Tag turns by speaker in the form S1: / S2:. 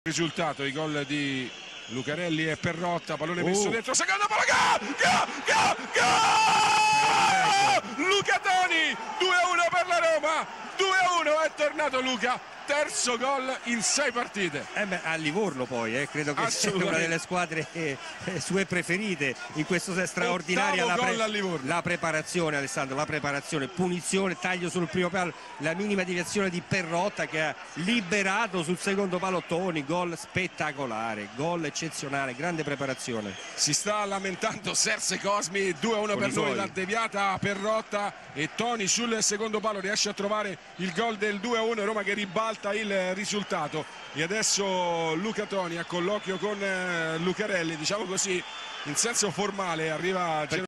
S1: Risultato, i gol di Lucarelli e Perrotta, pallone messo dentro, secondo palo, gol! Luca Toni, 2-1 per la Roma, 2-1, è tornato Luca, terzo gol in 6 partite.
S2: A Livorno poi, credo che sia una delle squadre sue preferite in questo straordinaria la preparazione, Alessandro, la preparazione, punizione, taglio sul primo palo, la minima deviazione di Perrotta che ha liberato sul secondo palo Toni, gol spettacolare, gol eccezionale, grande preparazione.
S1: Si sta lamentando Serse Cosmi, 2-1 per noi, la deviata Perrotta e Toni sul secondo palo riesce a trovare il gol del 2-1, Roma che ribalta il risultato. E adesso Luca Toni a colloquio con Lucarelli, diciamo così in senso formale, arriva